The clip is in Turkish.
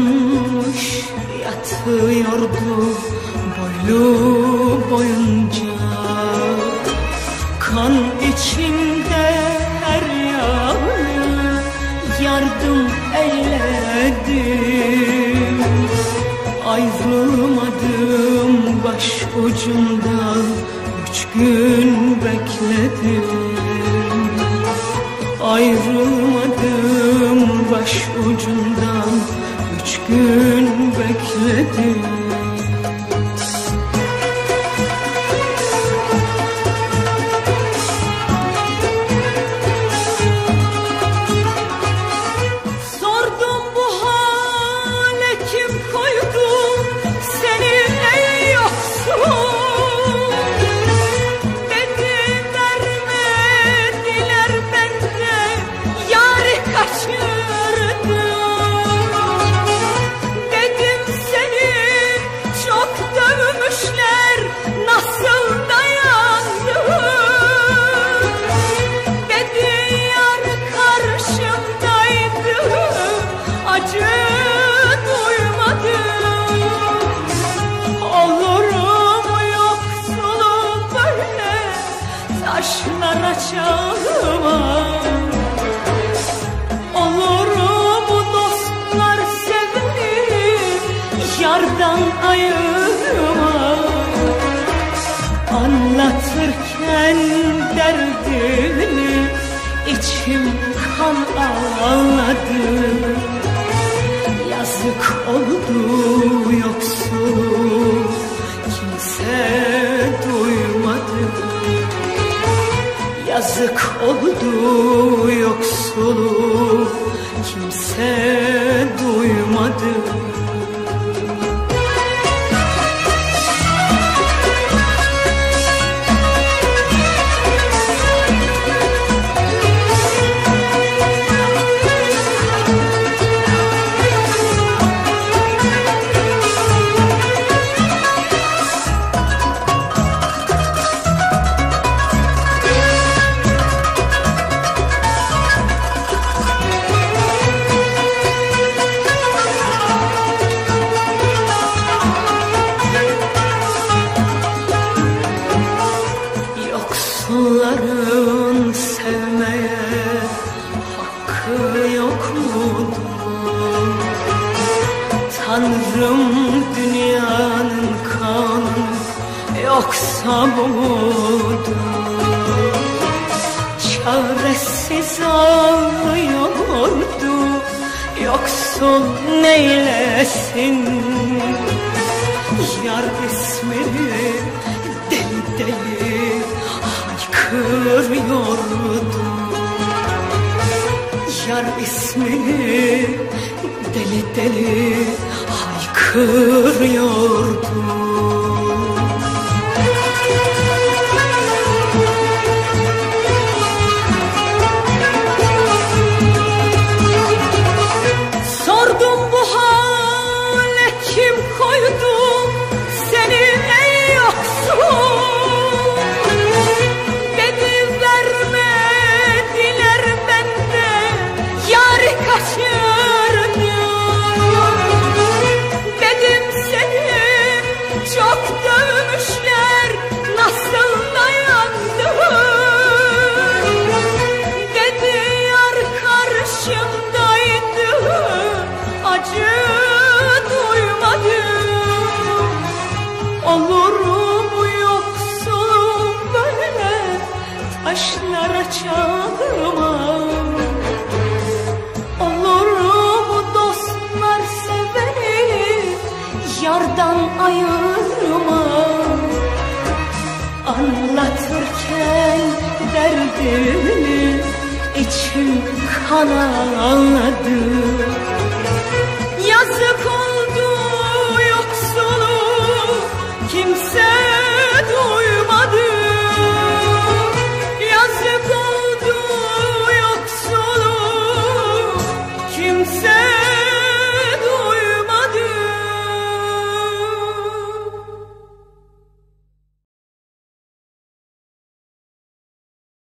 uzanmış yatıyordu boylu boyunca. Kan içinde her yanı yardım eyledim. Ayrılmadım başucundan, 3 gün bekledim. Ayrılmadım başucundan, 3 gün bekledim. Sordum bu hale kim koydu seni ey yoksul. Dedi vermediler bende, yâri kaçırdım. Dedim seni çok dövmüşler, nasıl dayandın? Dedi yar karşımdaydı, acı duymadım. Olurum yoksulum böyle, taşlara çağırmam. Olurum dostlar severim, yardan ayırmam. Anlatırken derdini içim kan ağladı. Yazık oldu yoksul, kimse duymadı. Yazık oldu yoksul, kimse duymadı. Yoksulların sevmeye hakkı yok mudur? Tanrım dünyanın kanı yoksa bu mudur? Çaresiz ağlıyordu, yoksul neylesin? Yar ismini deli deli haykırıyordu. Yar ismini deli deli haykırıyordu. Sordum bu hale kim koydu seni ey yoksul. Dedi vermediler bende, yâri kaçırdım. Dedim seni çok dövmüşler, nasıl dayandın? Dedi yar karşımdaydı, acı duymadım. Olurum yoksulum böyle, taşlara çağırmam. Olurum dostlar severim, yardan ayırmam. Anlatırken derdini içim kan ağladı. Yazık oldu yoksulum, kimse